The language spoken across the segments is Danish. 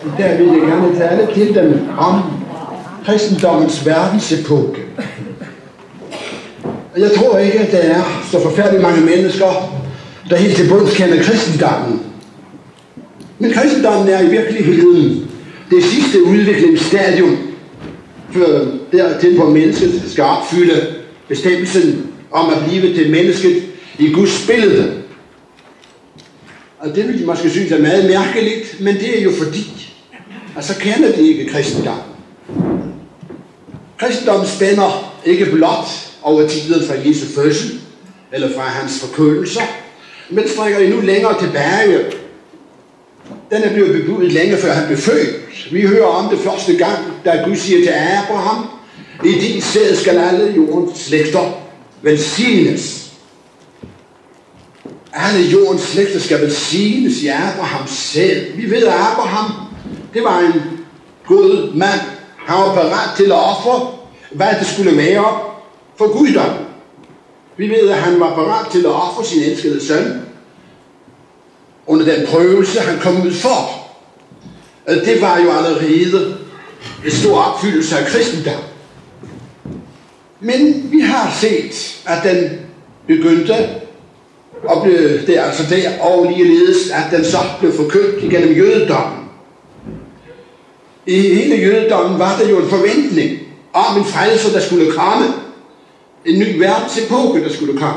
Der vil jeg gerne tale til dem om kristendommens verdensepoke. Jeg tror ikke, at der er så forfærdeligt mange mennesker, der helt til bunds kender kristendommen. Men kristendommen er i virkeligheden det sidste udviklingsstadium, før dertil hvor mennesket skal opfylde bestemmelsen om at blive til mennesket i Guds billede. Og det vil de måske synes er meget mærkeligt, men det er jo fordi, at så kender de ikke kristendommen. Kristendommen spænder ikke blot over tiden fra Jesu fødsel, eller fra hans forkyndelser, men strækker endnu længere tilbage. Den er blevet bebudet længe før han blev født. Vi hører om det første gang, da Gud siger til Abraham, i din sæd skal alle jordens slægter velsignes. Alle jordens slægter skal velsignes i Abrahams sæd. Vi ved, at Abraham, det var en god mand. Han var parat til at ofre, hvad det skulle være for guddom. Vi ved, at han var parat til at ofre sin elskede søn under den prøvelse, han kom ud for. Det var jo allerede en stor opfyldelse af kristendom. Men vi har set, at den begyndte og blev det altså der, og ligeledes, at den så blev forkyndt igennem jødedommen. I hele jødedommen var der jo en forventning om en frelser, der skulle komme. En ny verdensepoke, der skulle komme.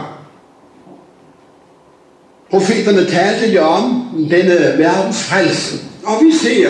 Profeterne talte jo om denne verdens frelse. Og vi ser,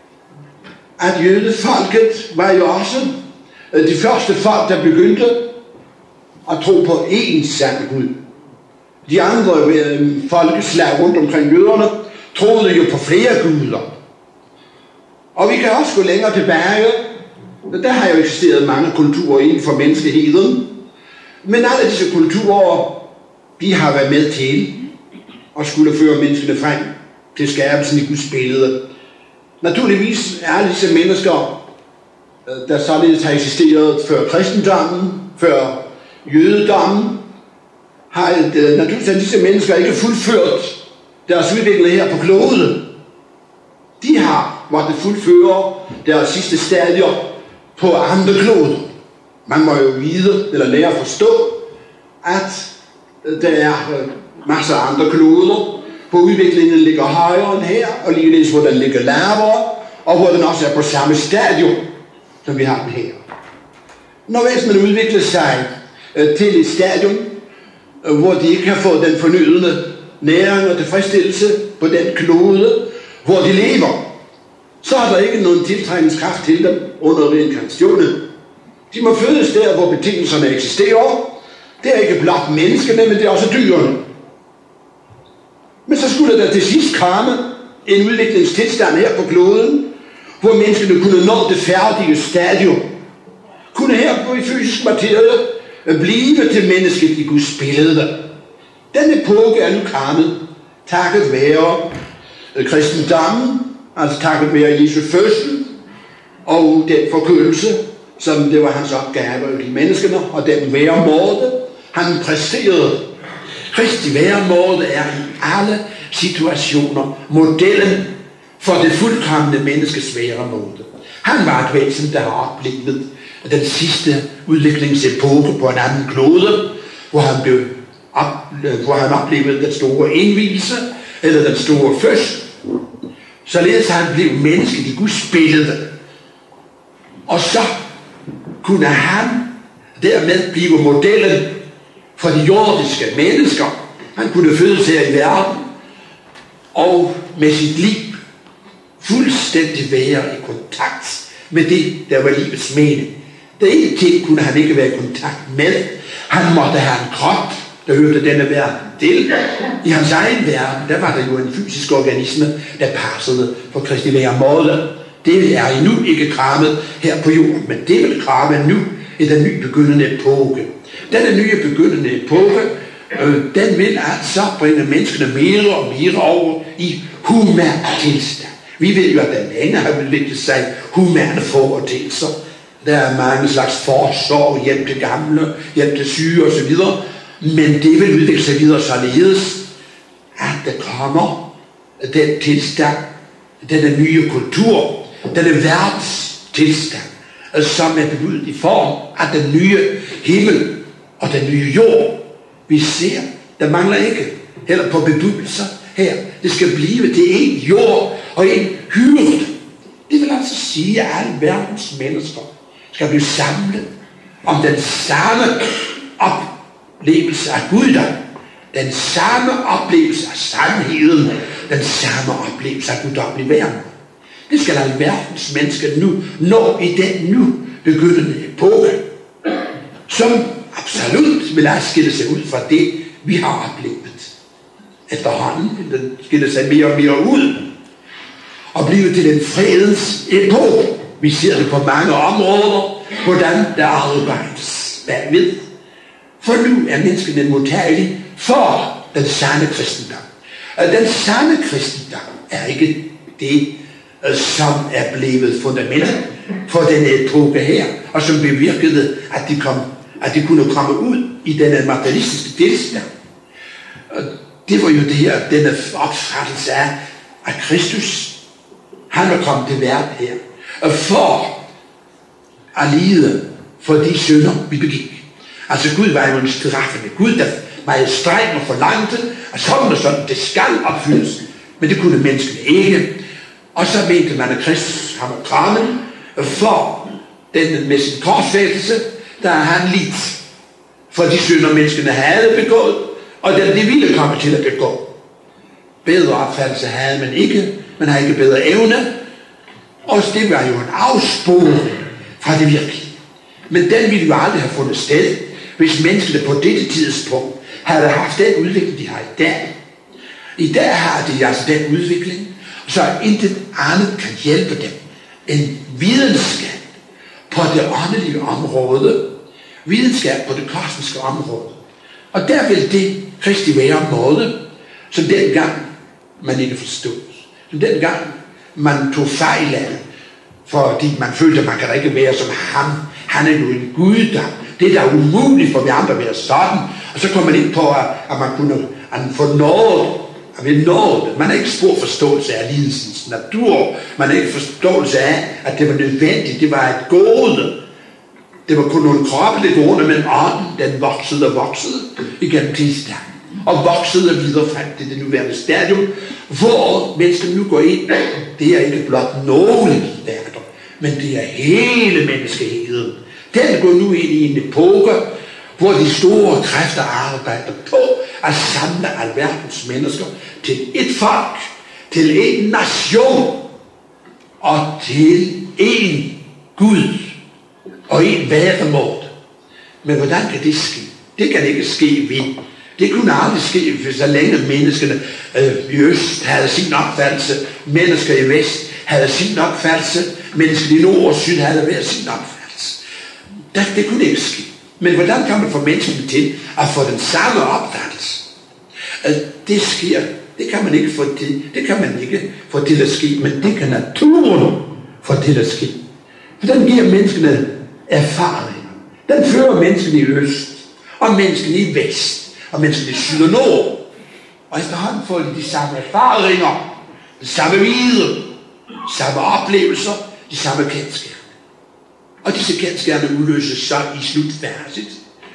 at jødefolket var jo også de første folk, der begyndte at tro på én sand Gud. De andre folkeslag rundt omkring jøderne troede jo på flere guder. Og vi kan også gå længere tilbage. Der har jo eksisteret mange kulturer inden for menneskeheden. Men alle disse kulturer, de har været med til at skulle føre menneskene frem til skabelsen i Guds billede. Naturligvis er alle disse mennesker, der således har eksisteret før kristendommen, før jødedommen, har naturligvis disse mennesker ikke fuldført deres udvikling her på kloden. De har måttet fuldføre deres sidste stadier på andre kloder. Man må jo vide, eller lære at forstå, at der er masser af andre kloder, hvor udviklingen ligger højere end her, og ligeledes hvor den ligger lavere, og hvor den også er på samme stadium, som vi har den her. Når væsenet udvikler sig til et stadium, hvor de ikke har fået den fornyede næring og tilfredsstillelse på den klode, hvor de lever, så er der ikke nogen tiltrækningskraft til dem under reinkarnationen. De må fødes der, hvor betingelserne eksisterer. Det er ikke blot menneskene, men det er også dyrene. Men så skulle der til sidst komme en udviklingstilstand her på kloden, hvor menneskene kunne nå det færdige stadium. Kunne her på i fysisk materie blive til mennesket i Guds billede. Den epoke er nu kommet, takket være kristendommen, altså takket være Jesu fødsel, og den forkyndelse, som det var hans opgave at give menneskene, og den væremåde, han præsterede. Kristi væremåde er i alle situationer modellen for det fuldkomne menneskes væremåde. Han var et væsen, der har oplevet den sidste udviklingsepoke på en anden klode, hvor han oplevede den store indvielse, eller den store fødsel. Således han blev mennesket i Guds billede. Og så kunne han dermed blive modellen for de jordiske mennesker. Han kunne fødes her i verden, og med sit liv fuldstændig være i kontakt med det, der var livets mening. Der ene ting kunne han ikke være i kontakt med. Han måtte have en krop, der hørte denne verden til. I hans egen verden, der var der jo en fysisk organisme, der passede for Kristi væremåde. Det er endnu ikke krammet her på jorden, men det vil kramme nu i den nye begyndende epoke. Denne nye begyndende epoke, den vil altså bringe menneskene mere og mere over i human tilstand. Vi ved jo, at den længe har udviklet sig humane foreteelser. Der er mange slags forsorg, hjælp til gamle, hjælp til syge osv. Men det vil udvikle sig videre således, at der kommer den tilstand, denne nye kultur, denne verdens tilstand, som er bebudet i form af den nye himmel og den nye jord. Vi ser, der mangler ikke heller på bebuddelser her. Det skal blive til en jord og en hyrde. Det vil altså sige, at alle verdens mennesker skal blive samlet om den samme oplevelse af Gud, den samme oplevelse af sandheden, den samme oplevelse af guddommelig verden. Det skal alle verdens mennesker nu nå i den nu begyndende epoke, som absolut vil skille sig ud fra det, vi har oplevet. Efterhånden vil den skille sig mere og mere ud og blive til den fredens epoke. Vi ser det på mange områder, hvordan der arbejdes bagved. For nu er menneskene modtagelige for den sande kristendom. Den sande kristendom er ikke det, som er blevet fundamentet for den epoke her, og som bevirkede, at de kunne komme ud i denne materialistiske tilstand. Det var jo det her, denne opfattelse af, at Kristus, han var kommet til verden her, for at lide for de synder, vi begik. Altså Gud var jo en straffende Gud, der var streng og forlangte, at sådan og sådan, det skal opfyldes. Men det kunne menneskene ikke. Og så mente man, at Kristus har været kommet for den med sin korsfæstelse, der han lidt for de synder, menneskene havde begået, og den de ville komme til at begå. Bedre opfattelse havde man ikke. Man havde ikke bedre evne. Og det var jo en afsporing fra det virkelige. Men den ville jo aldrig have fundet sted, hvis menneskene på dette tidspunkt havde haft den udvikling, de har i dag. I dag har de altså den udvikling, så intet andet kan hjælpe dem end videnskab på det åndelige område, videnskab på det kosmiske område. Og der vil det Kristi være måde, som dengang man ikke forstod. Som dengang man tog fejl af, fordi man følte, at man kan ikke være som ham. Han er jo en Gud, det er da umuligt for vi andre at være sådan. Og så kom man ind på, at man kunne få noget, at vi nåede. Man har ikke spor forståelse af lidelsens natur. Man har ikke forståelse af, at det var nødvendigt. Det var et gode. Det var kun nogle kroppelige gode, men ånden, den voksede og voksede igennem tidsdagen. Og voksede videre frem til det nuværende stadium, hvor mennesker nu går ind. Det er ikke blot nogle værker, men det er hele menneskeheden. Den går nu ind i en epoke, hvor de store kræfter arbejder på at samle alverdens mennesker til et folk, til en nation og til en Gud og en væremåde. Men hvordan kan det ske? Det kan ikke ske ved. Det kunne aldrig ske, hvis så længe menneskene i øst havde sin opfattelse, mennesker i vest havde sin opfattelse, mennesker i nord og syd havde hver sin opfattelse. Det kunne ikke ske. Men hvordan kan man få menneskene til at få den samme opfattelse? Det sker. Det kan man ikke få til. Det kan man ikke få til at ske, men det kan naturen få til at ske. For den giver menneskene erfaringer. Den fører menneskene i øst, og menneskene i vest, og menneskene i syd og nord. Og efterhånden får de samme erfaringer, de samme viden, samme oplevelser, de samme kendskab. Og disse kendskærne udløses så i slutverset,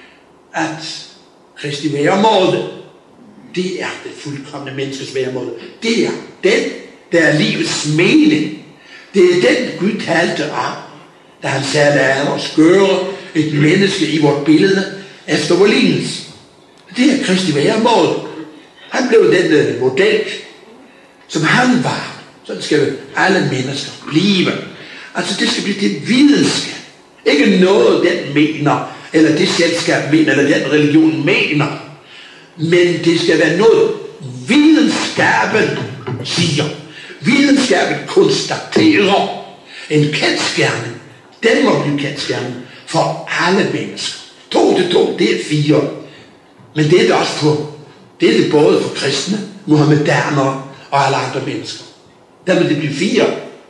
at Kristi væremåde, det er det fuldkomne menneskes væremåde. Det er den, der er livets mening. Det er den, Gud talte om, da han sagde, lad os gøre et menneske i vort billede efter vor lignelse. Det er Kristi væremåde. Han blev den model, som han var. Sådan skal alle mennesker blive. Altså det skal blive det videnskab. Ikke noget, den mener, eller det selskab mener, eller den religion mener. Men det skal være noget, videnskaben siger. Videnskaben konstaterer en kendsgerning. Den må blive kendsgerning for alle mennesker. 2 til 2, det er 4. Men det er det også på. Det er det både for kristne, muhammedanere og alle andre mennesker. Der vil det blive 4.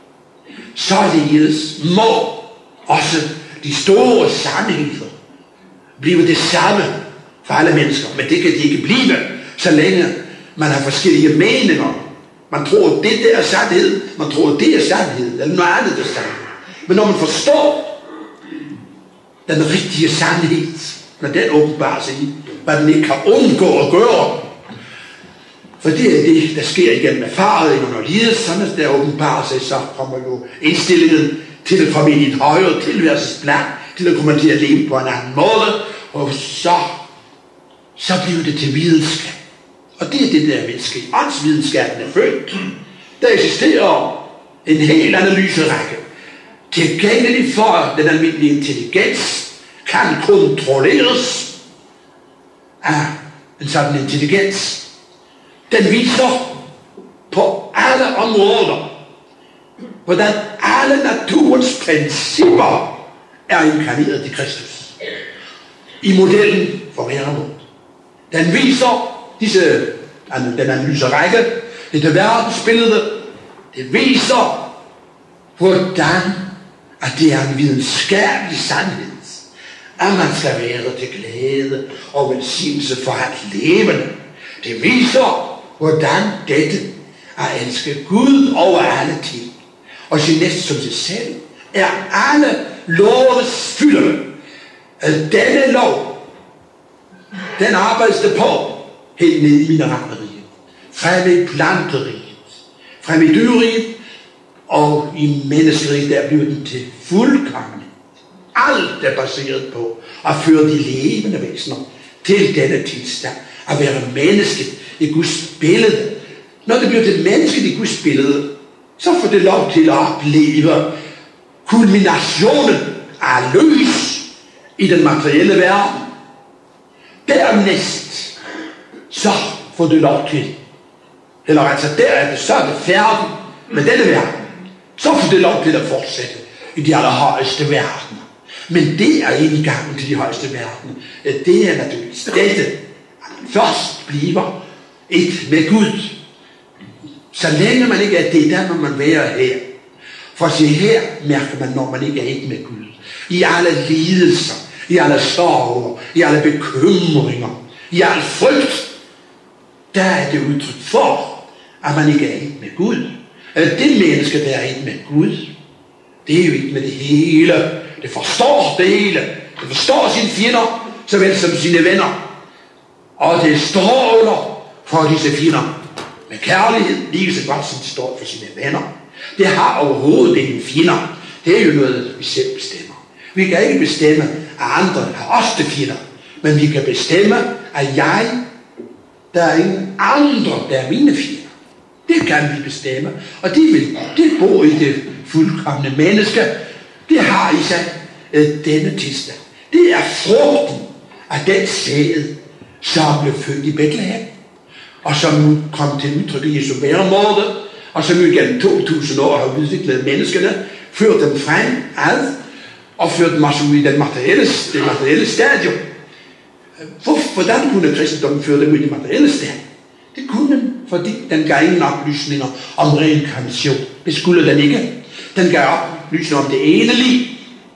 Således må også de store sandheder blive det samme for alle mennesker. Men det kan de ikke blive, så længe man har forskellige meninger. Man tror, det der er sandhed. Man tror, det er sandhed. Eller noget andet er sandhed. Men når man forstår den rigtige sandhed, når den åbenbarer sig i, hvad den ikke kan undgå at gøre. For det er det, der sker igennem erfaringen og lidelserne, der åbenbarer sig, så kommer jo indstillingen til at komme ind i et højere tilværelsesplan, til at komme til at leve på en anden måde, og så bliver det til videnskab. Og det er det, der vil ske. Åndsvidenskaben er født. Der eksisterer en hel analyserække, tilgængelig for den almindelige intelligens, kan kontrolleres af en sådan intelligens. Den viser på alle områder, hvordan alle naturens principper er inkarneret i Kristus. I modellen for Herremod. Den viser den analyserække, dette verdensbillede, det viser, hvordan at det er en videnskabelig sandhed, at man skal være til glæde og velsignelse for at levende. Det viser, hvordan dette at elske Gud over alle ting, og sin næste som sig selv, er alle loves fylde. Denne lov, den arbejdes der på helt ned i mineraleriet, fremme i planteriet, fremme i dyreriet, og i menneskeriget, der bliver den til fuldkommen. Alt er baseret på at føre de levende væsener til denne tilstand, at være mennesket i Guds billede. Når det bliver til mennesket i Guds billede, så får det lov til at opleve kulminationen af lys i den materielle verden. Dernæst, så får det lov til, eller altså derefter, så er det færdigt med denne verden. Så får det lov til at fortsætte i de allerhøjeste verdener. Men det er indgangen til de højeste verdener. Det er naturligvis dette, at man først bliver et med Gud. Så længe man ikke er det, der må man være her. For se her mærker man, når man ikke er et med Gud. I alle lidelser, i alle sorger, i alle bekymringer, i al frygt, der er det udtryk for, at man ikke er et med Gud. Det menneske, der er et med Gud, det er jo ikke med det hele. Det forstår det hele. Det forstår sine fjender, såvel som sine venner. Og det står under for disse fjender med kærlighed, lige så godt som det står for sine venner. Det har overhovedet ingen fjender. Det er jo noget, vi selv bestemmer. Vi kan ikke bestemme, at andre har os til fjender. Men vi kan bestemme, at der er ingen andre, der er mine fjender. Det kan vi bestemme. Og det bor i det fuldkomne menneske. Det har i sig denne tilstand. Det er frugten af den sæd, som blev født i Bethlehem, og som nu kom til udtryk i Jesu væremåde, og som jo gennem 2000 år har udviklet menneskene, ført dem frem ad, og ført dem også ud i det materielle stadium. Hvordan kunne kristendommen føre dem ud i det materielle stadium? Det kunne den, fordi den gav ingen oplysninger om reinkarnation. Det skulle den ikke. Den gav oplysninger om det ene liv.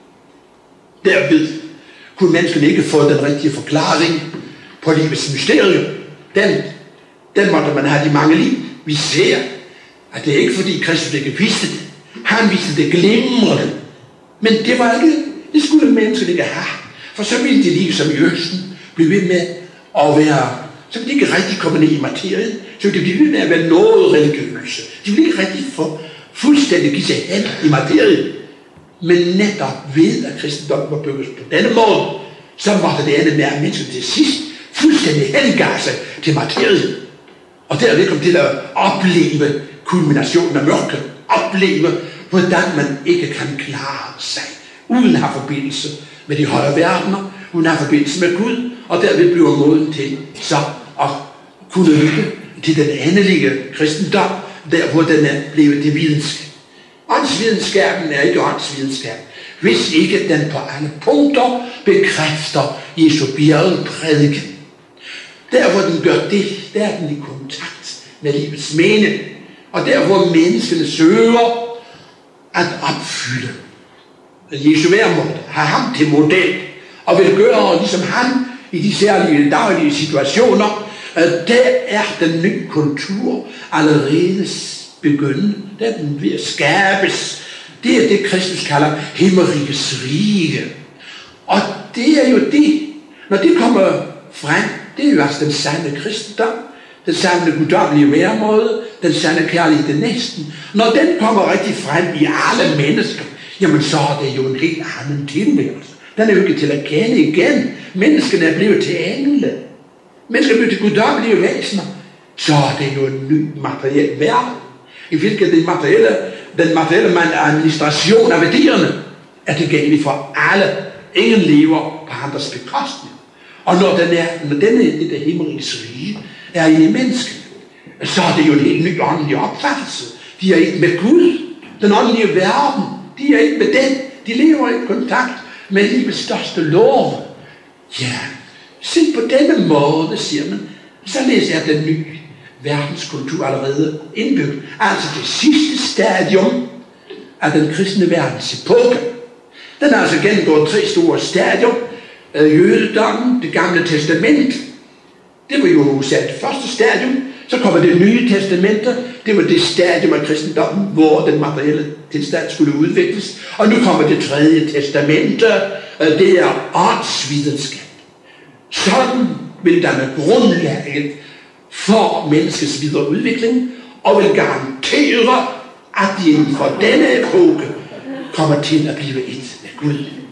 Derved kunne menneskene ikke få den rigtige forklaring på livets mysterium. Den måtte man have de mange liv. Vi ser, at det er ikke fordi Kristus ikke vidste det. Han vidste det glimrende. Men det var ikke, det skulle menneskene ikke have. For så ville det liv som i Østen blive ved med at være, så ville de ikke rigtig komme ned i materien. Så ville de blive ved med at være noget religiøse. De ville ikke rigtig få fuldstændig give sig hen i materien. Men netop ved, at kristendommen var bygget på denne måde, så måtte det ende med, at mennesket til sidst fuldstændig hengav sig til materien. Og derved kom til at opleve kulminationen af mørket. Opleve, hvordan man ikke kan klare sig, uden at have forbindelse med de højere verdener, uden at have forbindelse med Gud, og derved bliver moden til så at kunne lytte til den endelige kristendom, der hvor den er blevet til videnskab. Åndsvidenskaben er ikke åndsvidenskab, hvis ikke den på alle punkter bekræfter Jesu bjergprædiken. Der hvor den gør det, der er den i kontakt med livets mening, og der hvor menneskene søger at opfylde Jesu væremåde, har ham til model, og vil gøre ligesom han i de særlige daglige situationer, Der er den nye kultur allerede begyndt. Der er den ved at skabes. Det er det, Kristus kalder himmerigets rige. Og det er jo det, når det kommer frem, det er jo altså den sande kristendom, den sande guddommelige væremåde, den sande kærlighed til næsten. Når den kommer rigtig frem i alle mennesker, jamen så er det jo en helt anden tilværelse. Den er jo ikke til at kende igen. Menneskene er blevet til engle. Mennesker er blevet til guddommelige væsener. Så er det jo en ny materiel verden, i hvilket den materielle administration af værdierne er tilgængelig for alle. Ingen lever på andres bekostning. Og når det himmeriges rige er inde i mennesket, så er det jo en helt ny åndelig opfattelse. De er ikke med Gud. Den åndelige verden, de er ikke med den. De lever i kontakt med livets største lov. Ja, se på denne måde, siger man, således er den nye verdenskultur allerede indbygget. Altså det sidste stadium af den kristne verdens epoke. Den har altså gennemgået 3 store stadier. Jødedommen, det gamle testament, det var jo det første stadium. Så kommer det nye testamente, det var det stadium af kristendommen, hvor den materielle tilstand skulle udvikles. Og nu kommer det 3. testamente, det er åndsvidenskab. Sådan vil danne grundlaget for menneskets videre udvikling, og vil garantere, at de inden for denne epoke kommer til at blive et af Gud.